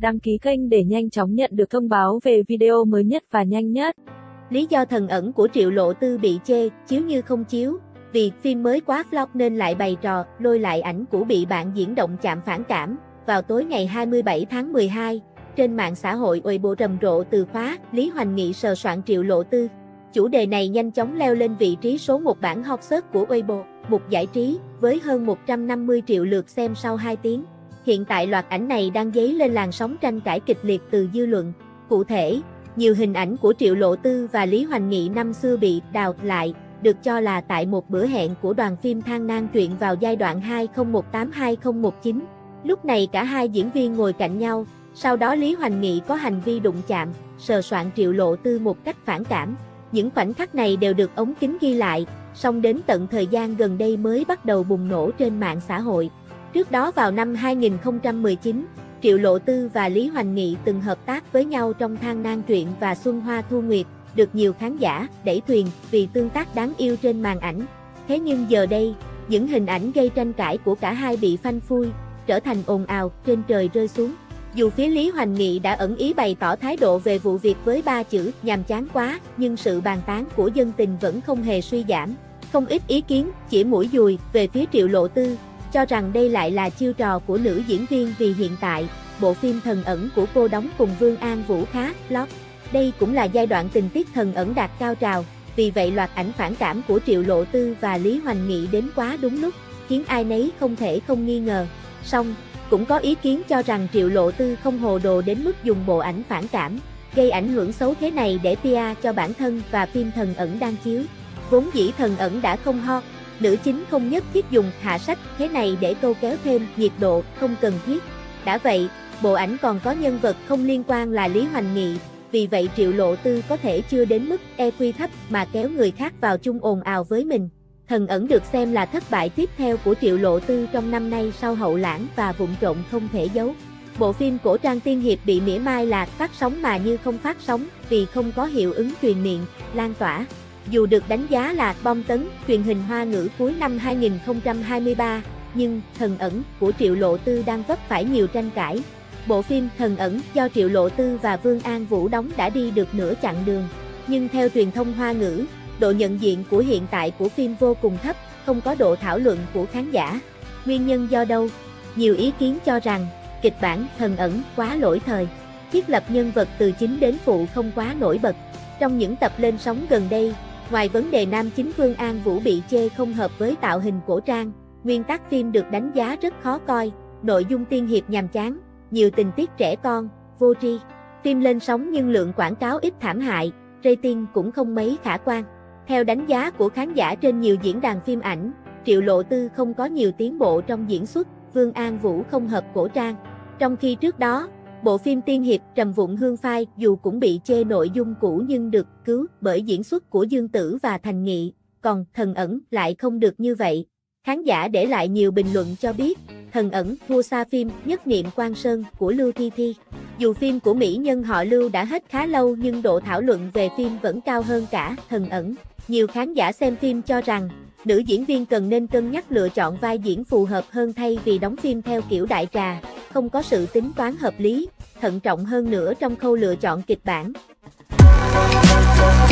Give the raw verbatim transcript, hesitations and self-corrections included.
đăng ký kênh để nhanh chóng nhận được thông báo về video mới nhất và nhanh nhất. Lý do Thần ẩn của Triệu Lộ Tư bị chê, chiếu như không chiếu, vì phim mới quá flop nên lại bày trò, lôi lại ảnh cũ bị bạn diễn động chạm phản cảm. Vào tối ngày hai mươi bảy tháng mười hai, trên mạng xã hội Weibo rầm rộ từ khóa Lý Hoành Nghị sờ soạn Triệu Lộ Tư. Chủ đề này nhanh chóng leo lên vị trí số một bảng hot search của Weibo, mục giải trí, với hơn một trăm năm mươi triệu lượt xem sau hai tiếng. Hiện tại loạt ảnh này đang dấy lên làn sóng tranh cãi kịch liệt từ dư luận. Cụ thể, nhiều hình ảnh của Triệu Lộ Tư và Lý Hoành Nghị năm xưa bị đào lại, được cho là tại một bữa hẹn của đoàn phim Than Nang Truyện vào giai đoạn hai không một tám đến hai không một chín. Lúc này cả hai diễn viên ngồi cạnh nhau, sau đó Lý Hoành Nghị có hành vi đụng chạm, sờ soạn Triệu Lộ Tư một cách phản cảm. Những khoảnh khắc này đều được ống kính ghi lại, song đến tận thời gian gần đây mới bắt đầu bùng nổ trên mạng xã hội. Trước đó vào năm hai nghìn không trăm mười chín, Triệu Lộ Tư và Lý Hoành Nghị từng hợp tác với nhau trong Than Nang Truyện và Xuân Hoa Thu Nguyệt, được nhiều khán giả đẩy thuyền vì tương tác đáng yêu trên màn ảnh. Thế nhưng giờ đây, những hình ảnh gây tranh cãi của cả hai bị phanh phui, trở thành ồn ào trên trời rơi xuống. Dù phía Lý Hoành Nghị đã ẩn ý bày tỏ thái độ về vụ việc với ba chữ nhàm chán quá, nhưng sự bàn tán của dân tình vẫn không hề suy giảm. Không ít ý kiến chỉ mũi dùi về phía Triệu Lộ Tư, cho rằng đây lại là chiêu trò của nữ diễn viên vì hiện tại, bộ phim Thần ẩn của cô đóng cùng Vương An Vũ khá flop. Đây cũng là giai đoạn tình tiết Thần ẩn đạt cao trào, vì vậy loạt ảnh phản cảm của Triệu Lộ Tư và Lý Hoành Nghị đến quá đúng lúc, khiến ai nấy không thể không nghi ngờ. Song, cũng có ý kiến cho rằng Triệu Lộ Tư không hồ đồ đến mức dùng bộ ảnh phản cảm, gây ảnh hưởng xấu thế này để pê e cho bản thân và phim Thần ẩn đang chiếu. Vốn dĩ Thần ẩn đã không hot, nữ chính không nhất thiết dùng hạ sách thế này để câu kéo thêm nhiệt độ không cần thiết. Đã vậy, bộ ảnh còn có nhân vật không liên quan là Lý Hoành Nghị, vì vậy Triệu Lộ Tư có thể chưa đến mức e quy thấp mà kéo người khác vào chung ồn ào với mình. Thần ẩn được xem là thất bại tiếp theo của Triệu Lộ Tư trong năm nay sau Hậu Lãng và Vụng Trộm Không Thể Giấu. Bộ phim cổ trang tiên hiệp bị mỉa mai là phát sóng mà như không phát sóng vì không có hiệu ứng truyền miệng, lan tỏa. Dù được đánh giá là bom tấn truyền hình Hoa ngữ cuối năm hai nghìn không trăm hai mươi ba, nhưng Thần ẩn của Triệu Lộ Tư đang vấp phải nhiều tranh cãi. Bộ phim Thần ẩn do Triệu Lộ Tư và Vương An Vũ đóng đã đi được nửa chặng đường, nhưng theo truyền thông Hoa ngữ, độ nhận diện của hiện tại của phim vô cùng thấp, không có độ thảo luận của khán giả. Nguyên nhân do đâu? Nhiều ý kiến cho rằng, kịch bản Thần ẩn quá lỗi thời, thiết lập nhân vật từ chính đến phụ không quá nổi bật. Trong những tập lên sóng gần đây, ngoài vấn đề nam chính Vương An Vũ bị chê không hợp với tạo hình cổ trang, nguyên tắc phim được đánh giá rất khó coi, nội dung tiên hiệp nhàm chán, nhiều tình tiết trẻ con, vô tri. Phim lên sóng nhưng lượng quảng cáo ít thảm hại, rating cũng không mấy khả quan. Theo đánh giá của khán giả trên nhiều diễn đàn phim ảnh, Triệu Lộ Tư không có nhiều tiến bộ trong diễn xuất, Vương An Vũ không hợp cổ trang. Trong khi trước đó, bộ phim tiên hiệp Trầm Vụng Hương Phai dù cũng bị chê nội dung cũ nhưng được cứu bởi diễn xuất của Dương Tử và Thành Nghị, còn Thần ẩn lại không được như vậy. Khán giả để lại nhiều bình luận cho biết, Thần ẩn thua xa phim Nhất Niệm Quang Sơn của Lưu Thi Thi. Dù phim của mỹ nhân họ Lưu đã hết khá lâu nhưng độ thảo luận về phim vẫn cao hơn cả Thần ẩn. Nhiều khán giả xem phim cho rằng, nữ diễn viên cần nên cân nhắc lựa chọn vai diễn phù hợp hơn thay vì đóng phim theo kiểu đại trà, không có sự tính toán hợp lý, thận trọng hơn nữa trong khâu lựa chọn kịch bản.